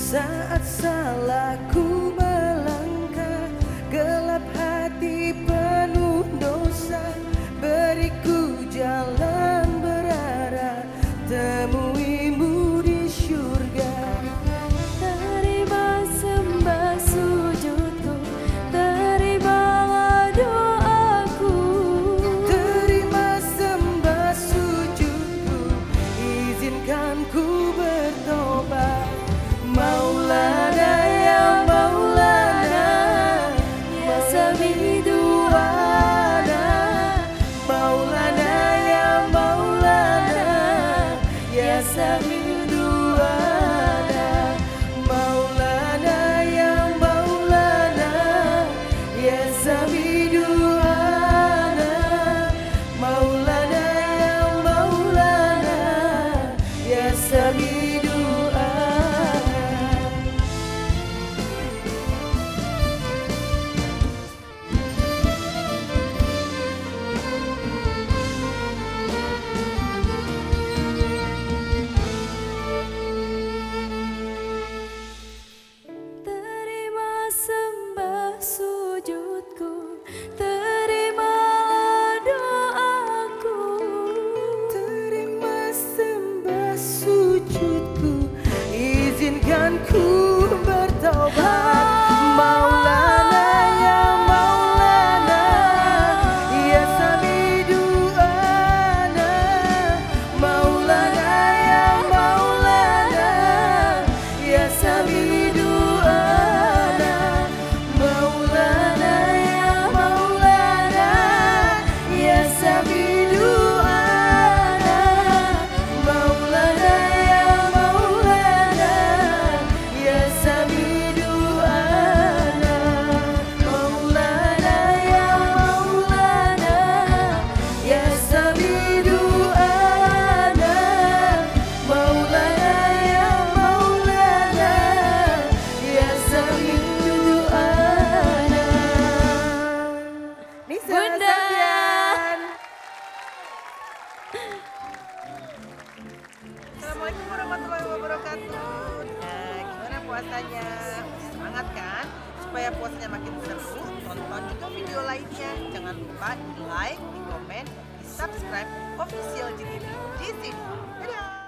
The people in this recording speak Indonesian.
Saat salahku melangkah, gelap hati penuh dosa, beriku jalan berarah, temuimu di syurga. Terima sembah sujudku, terimalah doaku. Terima sembah sujudku, izinkan ku bertobat. Maulana ya Maulana, ya Samiduana. Maulana ya Maulana, ya Samiduana. Maulana ya Maulana, ya Samiduana. Maulana ya Maulana, ya Samiduana. Terima sembah sujudku, terimalah doaku. Terima sembah sujudku, izinkan ku bertobat. Maulana ya Maulana, ya Samiduana. Maulana ya Maulana, ya Samiduana. Maulana ya Maulana, ya Samiduana. Maulana ya Maulana, ya Samiduana. Maulana ya Maulana, ya Samiduana. Maulana ya Maulana, ya Samiduana. Nisa Bunda. Sabian. Assalamualaikum warahmatullahi wabarakatuh. Nah, gimana puasanya? Semangat kan? Supaya puasanya makin seru, tonton juga video lainnya. Jangan lupa di like, di komen, di subscribe official GTV di sini. Dadah!